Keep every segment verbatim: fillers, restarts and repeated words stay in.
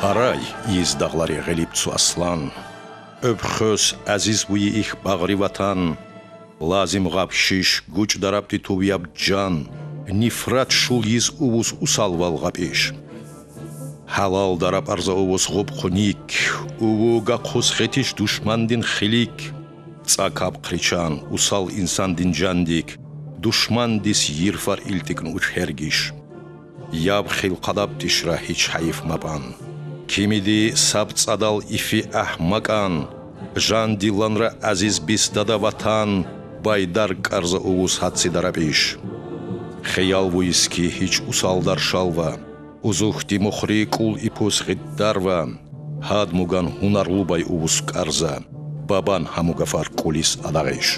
Aray iz dağları gelipçu aslan, öpxöz aziz buyi ih bağrı vatan, lazım gapşiş güç darabdi tuviyab can, nifrat şul yiz uvuz usalval gapiş. Halal darab arza uvuz gub xunik, uvuga khusxetiş düşmandin xilik, tsakab qriçan usal insan din candik, düşman dis yirfar iltikn uç hergiş. Yab xil qadab tişra hiç hayif maban. Kimidi sabtsadal ifi ahmakan, jan dilanra aziz bis dada vatan, baydar karza uvuz hatsi darabiş. Xeyal vuiski hiç usaldar şalva, uzuhti muhri kul ipus giddarva, had mugan hunarlu bay uvuz karza, baban hamugafar kulis adağiş.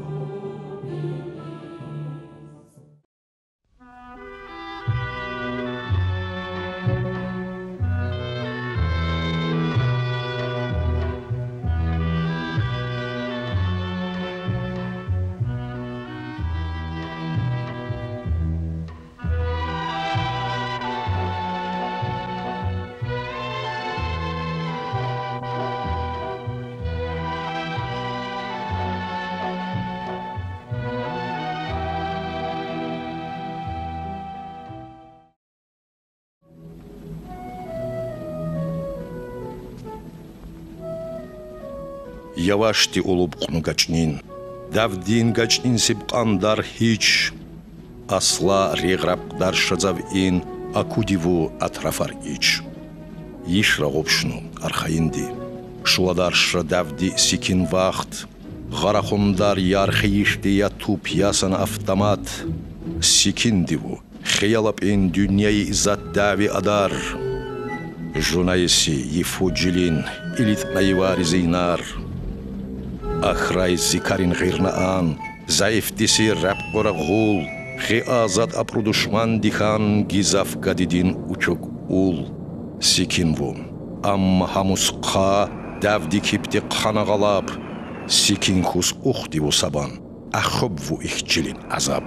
Yavaşti olup kunu gaçnin, davdin gaçnin sibqandar hiç, asla reğrapdar şazav in, akudivu atrafar iç. Yişra gopşnu arxayindi, şuladar şra davdi sikin vaxt, garaxundar yarxi yişti ya tup yasan avtomat, sikindivu, xeyalap in dünyayı izzat davi adar, jurnayisi yifucilin, ilitmayı varizinar, Ахрай зикарин гирнаан, заифтиси рапгора гул, хи азад апру душман дихан гизаф гадидин учук ул. Сикинву, амма хамус қа давди кипти қанагалап, сикин хус ухдиву сабан, ахобву ихчилин азаб.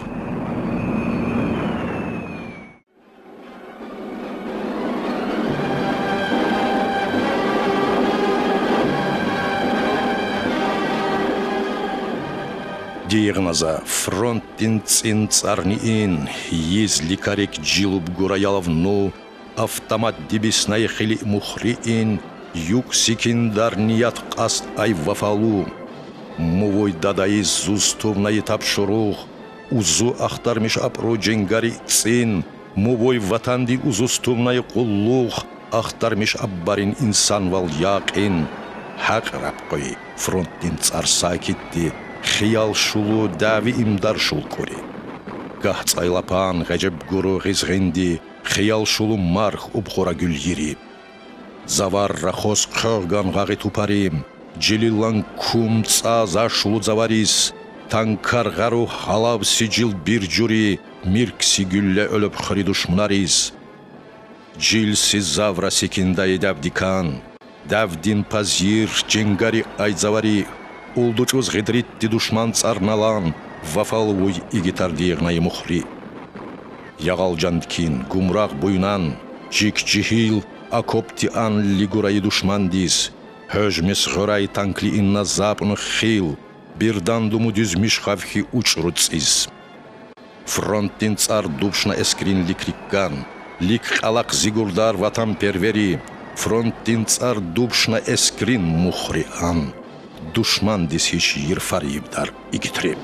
Диагноза фронтин цин царниин, езли карек джилуб гураяловну, автомат дебеснай хили мухриин, юг сикиндар ният қаст ай вафалу, мувой дадаиз зустувнай тапшурух, узу ахтармиш апро дженгари цин, мувой ватанди узустувнай куллух, ахтармиш аббарин инсан вал яқин, хақ рабқой фронтин цар сакитти, خیال شلو داوی امدار شل کوری. گه تایلاپان غجب گرو غزغندی خیال شلو مرخ ابخورا گل یری. زوار رخوز خرگان غاقی توپاریم. جلیلان کم تازا شلو زواریز. تانکار غرو حالاب سیجیل bir جوری mirksi gülle ölüp xri düşmanariz. Jilsiz zavra sekindayı davdikan. Davdin pazir cengari ayzavari. Улдучуз гидритти душман царналан, вафалвуй игитардиегнай мухри. Ягал жандкин, гумрах буйнан, жик жихил, акопти ан лигурай душмандис, höжмес горай танкли инна запн хил, бирдан думу дүзмиш хавхи учруциз. Фронтин цар душна эскрин ликриккан, лик алак зигурдар ватан первери, фронтин цар душна эскрин мухри ан. Düşman dis hiç yirfar yibdar igitrib.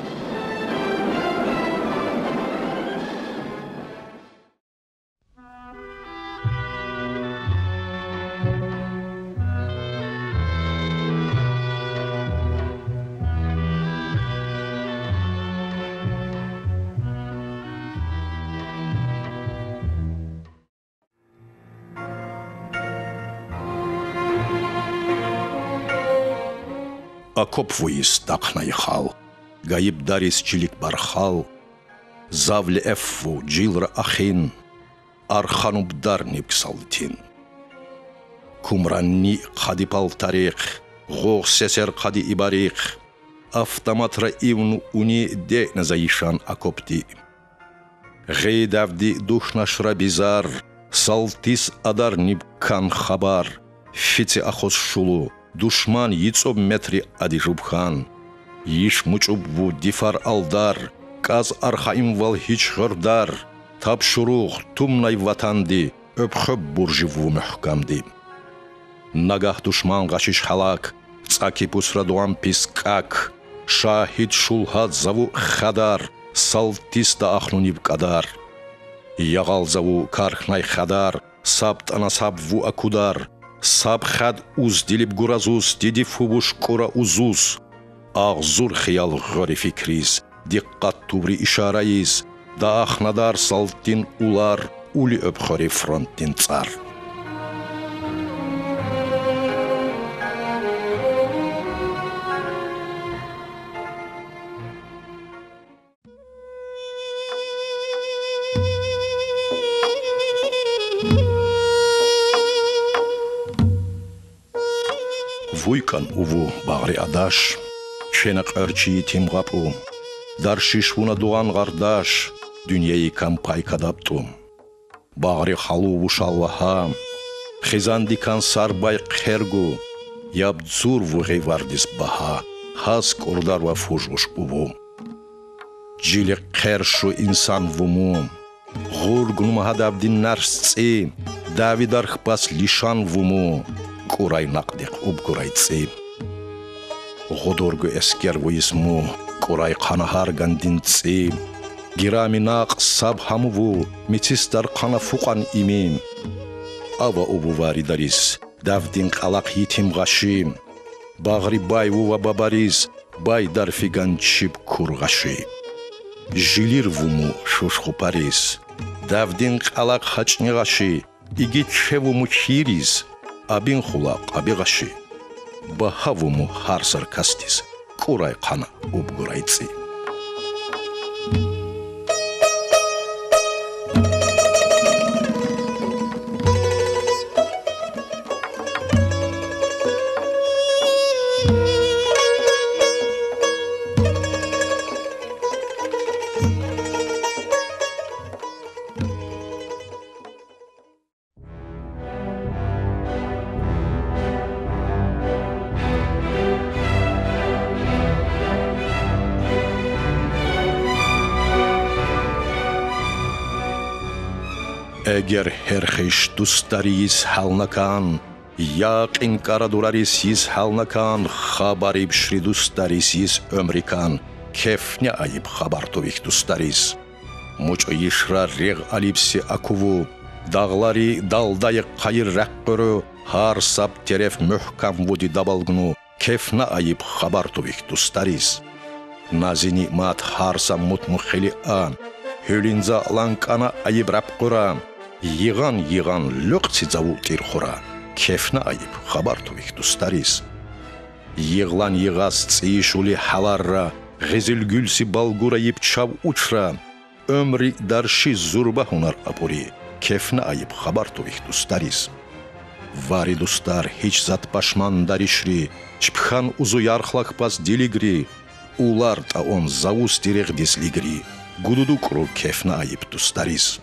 Акопвуис тақнай хал, гайиб дарис чилик бархал, завли эффу джилра ахин, арханубдар нипксалтин. Кумранни қади палтарик, ғоқ сесер қади ибарик, автоматра ивну уни де назаишан акопти. Гей давди духнашра бизар, Салтис адар нибкан хабар, фици ахос шулу, душман йицоб метри адижубхан. Иш мучубву дифар алдар, каз архаим вал хич гырдар, таб шурух тумнай ватанди, öpxöp бурживу мөхкамди. Нагах душман гашиш халак, цаки пусрадуам пискак, шахид шулхад заву хадар, салтиста ахнуниб кадар. Яғал заву кархнай хадар, сабт анасабву акудар, саб хад уз дилиб гуразус, диди фубуш кура узус. Ağzur xiyal g'ori fikriz, diqqat tubri isharayiz, da axnadar saltin ular, uli öpxori frontin tsar. Vuykan uvu bağri adaş, Şenek örçiyi timgapum, darşiş vuna doğan gardaş, dünyayı kampay kadaptum. Bağri halu vuşalvaham, xizan dikan sarbay khergu, yabdzur vuğey vardis baha, has kordar va fujvuş uvu. Cili kherşu insan vumum, gurgunum hadabdin narsci, davidar xpas lişan vumu, kuray naqdiq ubkuray tsi. Ғудоргу эскер вуисму, курай қанахар гандинци, гираминақ саб хамуву, митистар қана фуқан имим. Ава убу варидарис, давдин қалақ етим ғашим, бағри бай вува бабарис, бай дар фиган чип курғаши. Жилир вуму шушхупарис, давдин қалақ хачни ғаши, иги чевуму чирис, абин хулақ аби ғаши. Бахавуму харсар кастис, курай қана убгурайци. Эгер херхиш дустарис халнакан, яқин карадурарис из халнакан, хабариб шри дустарис из ömрикан, кефня айиб хабартових дустарис. Мучо ишра рег алипси акуву, дағлари далдайы қайыр рәққөрі, хар сап тереф мөхкам вуди дабалгну, кефна айиб хабартових дустарис. Назини мат харса мутму хили ан, хөлинза ланкана айиб рәпқөран, Йыған-йыған лөқси заву тирхура, кефна айып хабартових дустарис. Йыглан йыгас цишули халарра, ғезілгүлси балгура епчав учра, ömri дарши зурба хунар апури, кефна айып хабартових дустарис. Вари дустар хич зат пашман даришри, чпхан узу ярхлак пас дилигри, улар та он завус тирег дислигри, гудудукру кефна айып дустарис.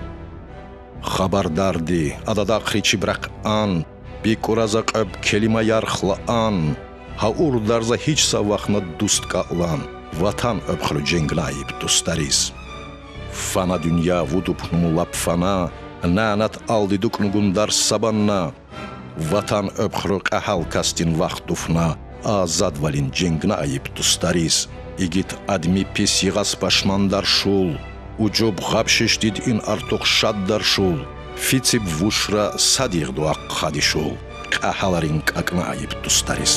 Хабардарди, ададақри чибрақ ан, бекуразақ öp келима ярхла ан, хаур дарза хич савахна дуст калан, ватан öpхлю дженгнаиб дустарис. Фана дунья вудупнуму лапфана, нанат алди дукнугундар сабанна, ватан öpхлю қахал кастин вахтуфна, азад валин дженгнаиб дустарис. Игит адми пис йығас пашмандар шул, Уджоб ғапшиш дид ин артуқ шаддар шул, фициб вушра садиғ дуақ қади шул, қахаларин қақна айып дустарис.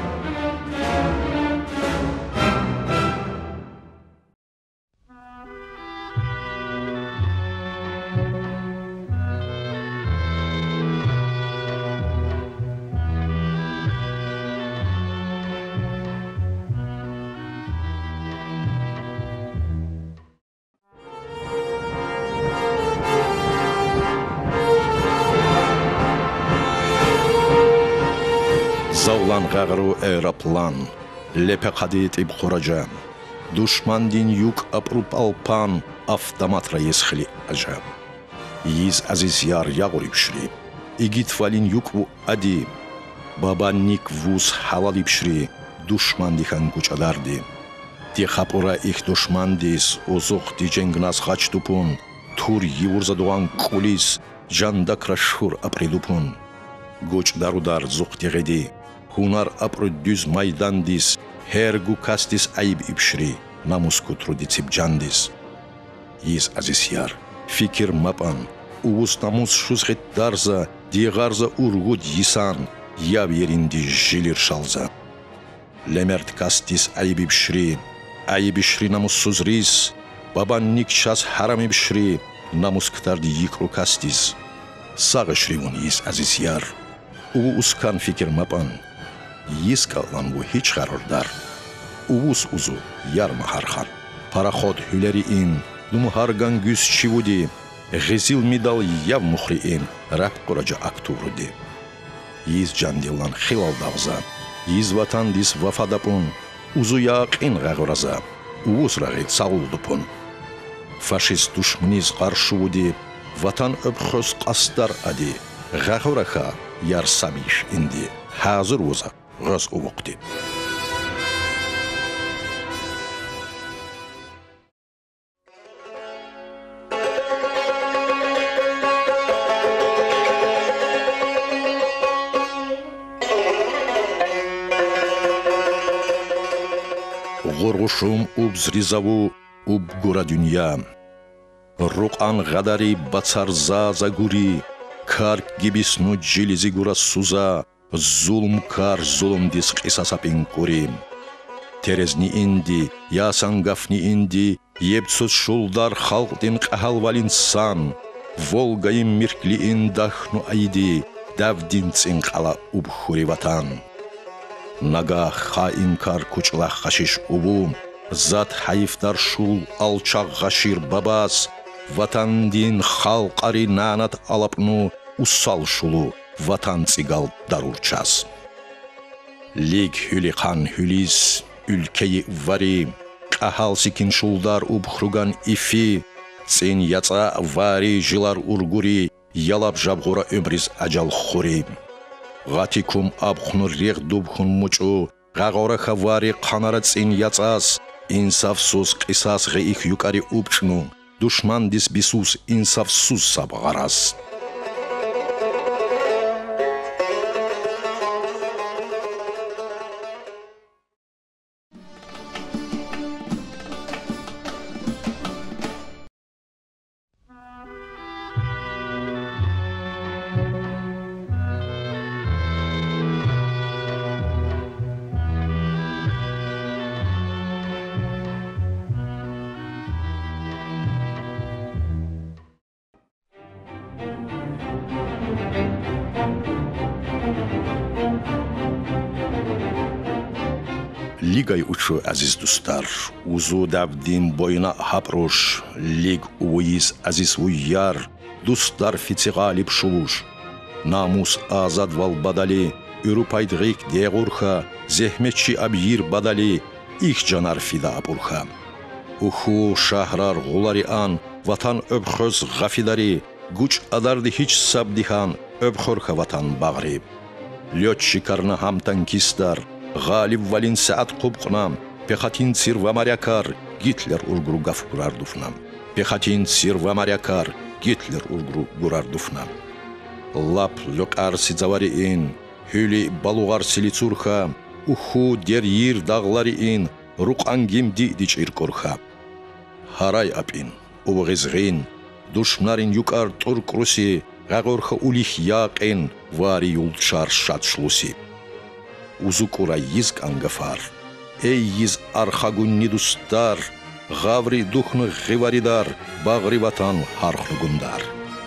Завлан ғағыру аэроплан, лепе қадет иб қорajam, душман дин юк апруп алпан, автоматра есхли ажам. Yiz aziz yar yağuribşri, igitvalin yukvu adi, babannik vuz halalibşri, duşmandihan kuçadardi. Di xapura ix duşmandis, ozuq di cengnaz xaçdupun, tur yivurzaduan qulis, jandakra şhur apridupun. Goç darudar zuq diğedi, hunar apru düz maydandis, hergu kastis ayib ibşri, namus kutrudi cibcandis. Yiz aziz yar, fikir mapan, uvus namus şuzgit darza, diğarza urgud yisan, yav yerindi jilir şalza. Lemert kastis ayib ibşri, ayib ibşri namussuz ris, babannik şas haram ibşri, namus ktardi yikru kastis. Sağ işrivun yiz aziz yar, uvu uskan fikir mapan, yiz kalan bu hiç qarordar. Uvus uzu yar maharxar, paraxod hüleri in, Lumhargan güz çivudi, gizil midal yav muhriin, rap quraca akturudi. Yiz candillan xilal dağza, yiz vatan dis vafadapun, uzu yaqin gağuraza, uvus rağit sağuldupun. Faşist düşmaniz qarşuvudi, vatan öpxöz qastar adi, gağuraxa yar sabiş indi, hazır uza gız uvuqdi. Горгушум убзризаву убгура дунья. Руқан гадари бацарза загури, карк гибисну джилизи гура суза, зулм кар зулм дис қисасапин кури. Терезни инди, ясангафни инди, ебцуз шулдар халдин қахалвалин сан, волгаим миркли индахну айди, давдин цинқала убхури ватан. Нага хаим кар кучлах хашиш убу, зат хайфдар шул алчақ ғашир бабас, ватандин халқари нанат алапну усал шулу, ватан цигал дарурчас. Лиг хюлиқан хюлис, үлкейі вари, қахал сикин шулдар убхруган ифи, цин яца вари жилар ургури, ялап жабғура өмриз ажал хури. Гатикум абхну рег дубхун мучу, гагора хавари қанара цин яцас, инсафсуз қисас ғих юкари убчну, душман дис бисус инсафсуз сабғарас. Лигай учу азиз дустар, узу давдин бойна хапруш, лиг уиз азиз уяр, дустар фицегалиб шулуш. Намус азад вал бадали, үрупайдгик дегурха, зехметчи абир бадали, их жанар фида абурха. Уху шахрар гулари ан, ватан öbхöz гафидари, гуч адарди хич сабдихан, öbхорха ватан багри. Лётчикарна хам танкистар, Галиб валин саат қубқнам, пехатин цир ва морякар, Гитлер ургру гаф гурардуфнам. Пехатин цир ва морякар, Гитлер ургру гурардуфнам. Лап лёкар сидзавари ин, Хюли балугар силицурха, Уху дер йир дағлари ин, Руқан гимди дичир корха. Харай апин, увғизғин, Душмнарин юкар турк руси, Гағорха улих яқин, Вари юлчар шатшлуси. Узукура йизк ангафар, эй йиз архагунни дустар, гаври духну гиваридар, багри ватан хархнугундар.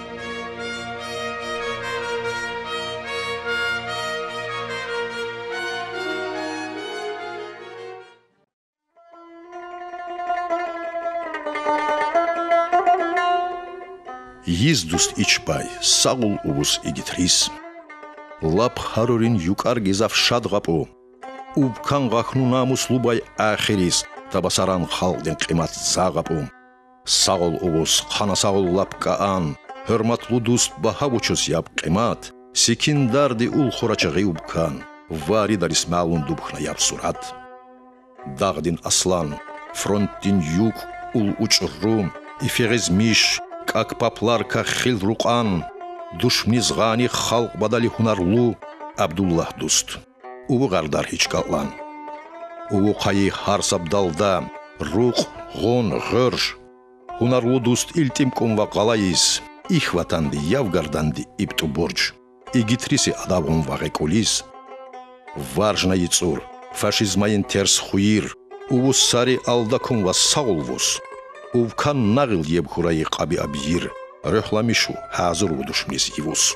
Йиз дуст ичбай, сагул увус игитрис. Лап харурин юкар гизав шадғапу, убкан ғахну намус лубай ахирис, табасаран халден қимат зағапу. Сағыл уғыз қана сағыл лапка ан, hörmatlu dust baha uçuz yap qimat, sikindardi ul xoraçağı ubkan, vari daris malun dubxna yap surat. Dağdin aslan, frontin yuk ул учру, иферезмиш, как попларка хил руқан, душмнизғани халқ бадали хунарлу, Абдуллах дуст. Уву ғардар хичкаллан. Уву қайы харсабдалда, руқ, ғон, ғырш. Хунарлу дуст илтим кумва қалайыз, их ватанды явгарданды ипту борч. Игитриси адавғын вағи кулиз. Варжна яцур, фашизмайын терс хуир, уву сари алда кумва саулвус. Увкан нағыл еб хурайы қаби абир, рөхламишу хазыр удушмиз ивус.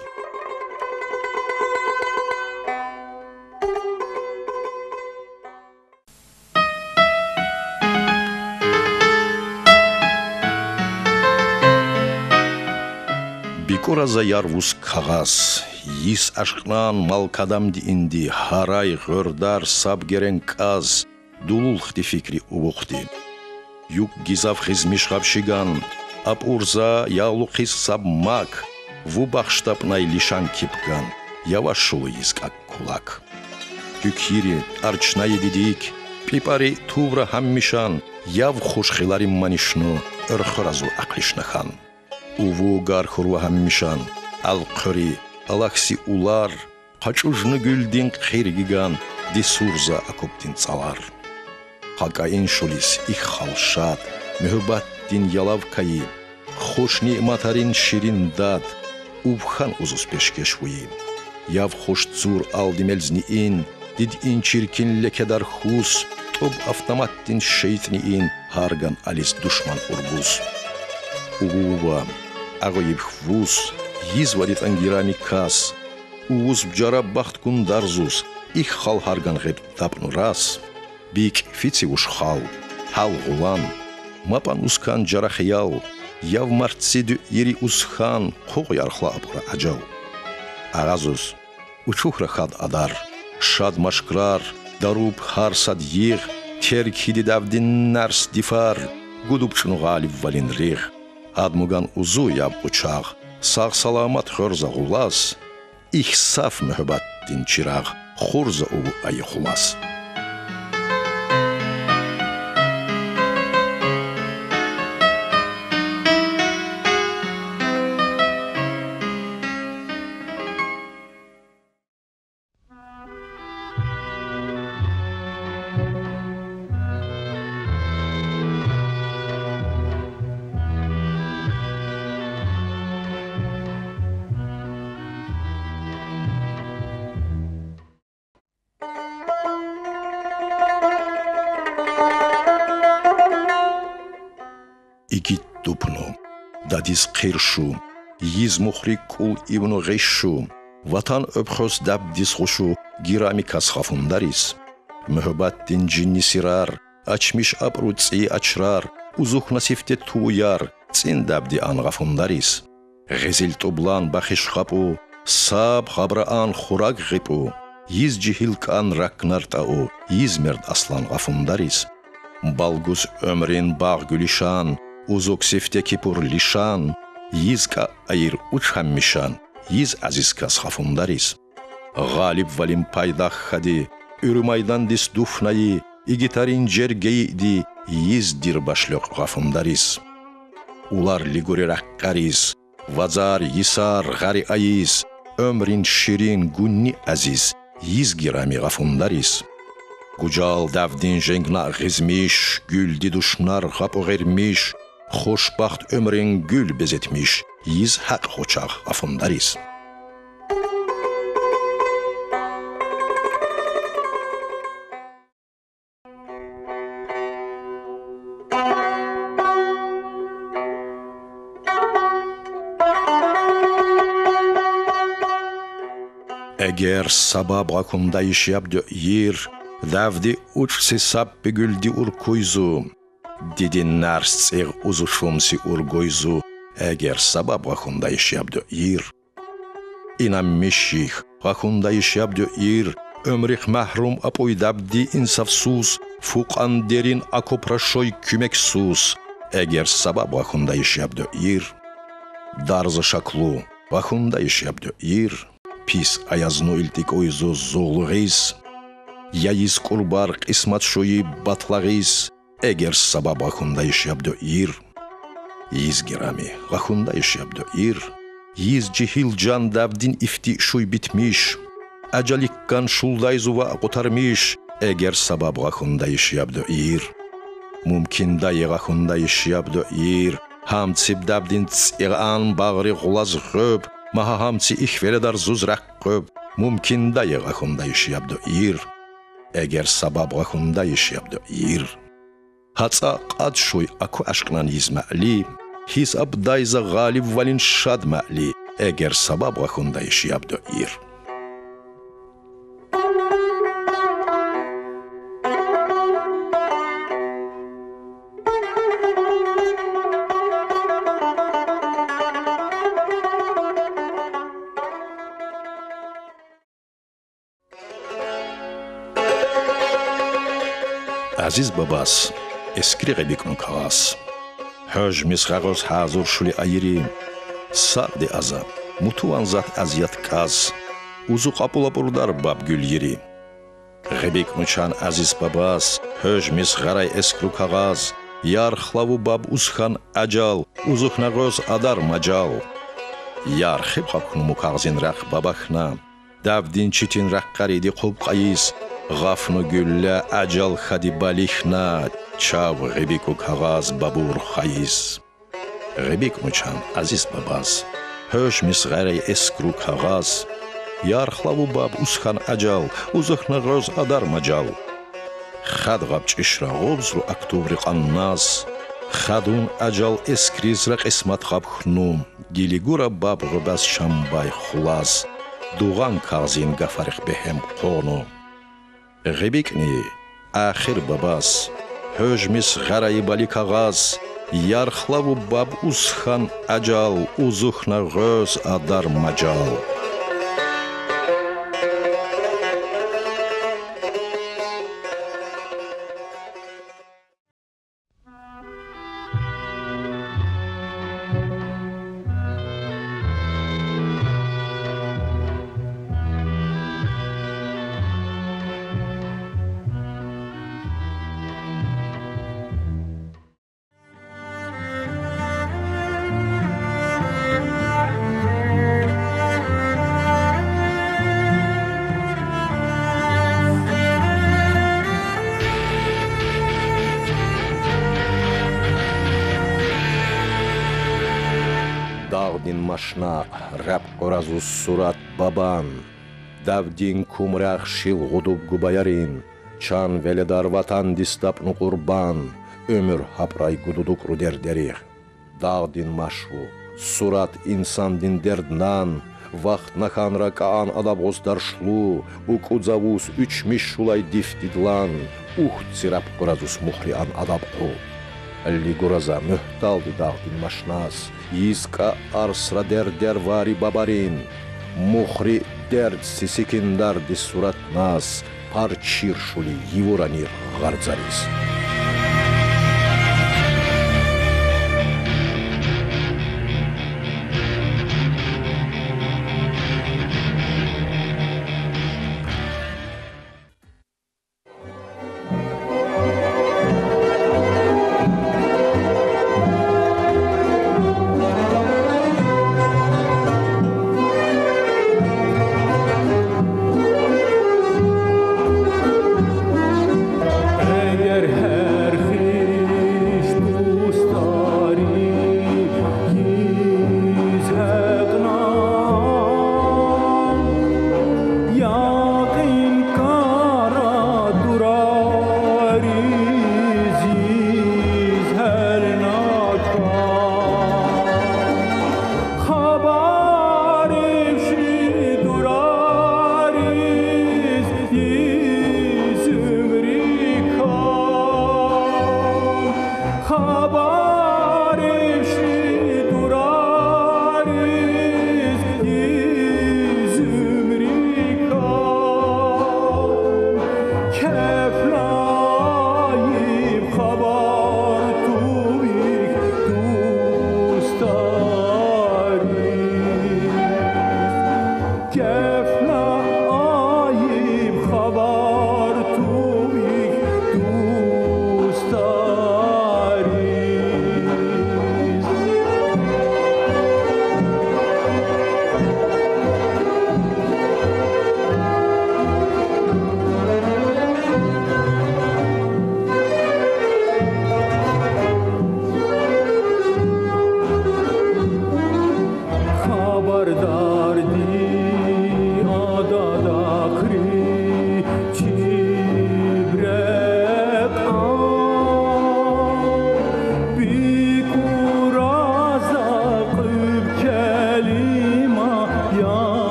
Бикураза ярвус қағаз, ис ашқнан малкадам диинди, харай ғырдар сабгерен қаз, дулулхти фикри увуқти. Юг гизав хизмиш хабшиган, ап урза ялухис сабмак, вубахштаб найлишан кипган, явашулу из как кулак. Юкхири арчнай дидик, пипари тувра хаммишан, яв хушхиларим манишну, ырхразу аклишнахан. Уву гархурва хаммишан, алқыри, алакси улар, қачужны гүлдин қиргиган, дисурза акоптин цалар. Хакаин шулис их халшат, мехубаттин ялавкаи, хош ниъматарин ширин дад, увхан узус пешкешвуи. Яв хош цур алдимелзниин, дид ин чиркин лекедар хус, тоб автоматтин шейтниин, харган алис душман урбус. Увува, агоиб хвус, yiзварит ангирами кас, увуз бджара бахт кун дарзус, их хал харган геб тапну рас. Бик фици уж хал, хал гулан, мапан ускан жара хиял, яв мартсиду ири усхан, хог ярхла апура аджал. Агазус, учухра хад адар, шад машкрар, даруб хар сад եղ, терк хиди давдин нарс дифар, гудубчну галиб валин рех, адмуган узу яб учаг, саг саламат хөрза гулас, их саф мөхбаттин чираг, хурза уву айхулас. Игит дупну, дадис қиршу, yiz мухри кул ивну ғишу, ватан öpхос даб дис хушу, гирами кас хафундарис. Мөхбаттин джинни сирар, ачмиш апру ци ачрар, узух насифте туяр, цин дабди ан ғафундарис. Ғезил тублан бахиш хапу, саб хабраан хурак ғипу, yiz джихилкан ракнартау, yiz мерд аслан ғафундарис. Балгус ömrin bağ gülişan, Узок сефтеки пур лишан, йизка айр учхаммишан, йиз азизка схафундарис. Галиб валим пайдах хади, үрмайдан дис дуфнаи, игитарин жергейди, йиз дирбашлёк гафундарис. Улар лигури раккарис, вазар йисар гари аиз, ömrin ширин гунни азиз, йиз гирами гафундарис. Гуджал давдин женгна гизмиш, гүлди душнар гапо гермиш, Xoşbaxt ömrün gül bezetmiş, yiz haq xoçaq afundaris. Eğer sabab akunda iş yapdı yer, davdi uçsi sabbi güldi urkuyzu, Didin nars цех узушумси ургойзу, эгер сабаб гахунда ишябдо ир. Инам меших гахунда ишябдо ир, ömrих mahrum апойдабди инсафсуз, фуқан дерин акопрашой күмексуз, эгер сабаб гахунда ишябдо ир. дарза шаклу вахундай шабдо ир пис аязну илтикойзу зулгис яис курбар қисмат шуи батлагис эгер сабаб вахундай шабдо ир из герами вахундай шабдо ир из джихил жан давдин ифти шуй битмиш ажаликкан шулдайзува қотармиш эгер сабаб вахундай шабдо ир мумкин дай вахундай шабдо ир хамци давдин циган багри гулаз гөб маха хамци ихвередар зузрак гөб мумкин дай вахундай шабдо ир эгер сабаб вахундай шабдо ир хаца қад шуй аку ашқнан измали хис абдайза ғалиб валин шад мали эгер сабаб вахундай шабдо ир азиз бабас эскиригъи бикун кағаз ҳӯж мисғағоз ҳазур шули айри сарди азаб мутуван зад азият каз узу қапулапурдар баб гулйири ғибикнучан азиз бабас ҳӯж мисғарай эскру кағаз ярхлаву баб узхан аҷал узухнағоз адар маҷал ярхиб хабхунуму кағзин рақ бабахна давдин читин рақ қариди қуб қаис ғафну гулля аҷал хади балихна чав ғибику кағаз бабур хаис ғибикнучан азиз бабас ҳӯш мисғарай эскру кағаз ярхлаву баб узхан аҷал узухнағоз адар маҷал хадғаб чишра ғобзру октубри қаннас хадун аҷал эскризра қисмат ғабхну гилигура баб ғубас шамбай хулас дуған кағзин гафарих беҳем қону ғибикни ахир бабас ҳӯж мисғараи бали кағаз ярхлаву баб узхан аҷал узухнағоз адар маҷал давдин машна раб қоразу сурат бабан давдин кумрах шил ғудуб губаярин чан веледар ватан дистапну қурбан өмір хапрай гудудук рудердерих давдин машу сурат инсандин дерднан вақт наханра каан адабғоздар шлу укудзавус үчмиш шулай дифтидлан ухци раб қоразус мухриан адабқу лигураза мөхталди давдин машнас иска арсра дердер вари бабарин мухри дерд сисикиндар ди сурат нас парчир шули йивуранир ғарзарис Eğer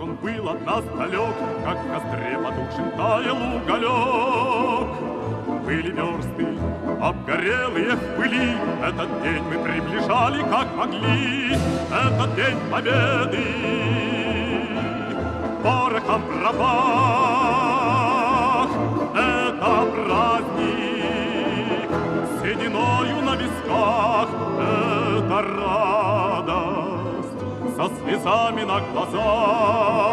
он был от нас далек, как в костре потухшим таял уголек. Были версты, обгорелые в пыли, этот день мы приближали, как могли, этот день победы. Порохом пропах, это праздник, сединою на висках, это радость, со слезами на глазах.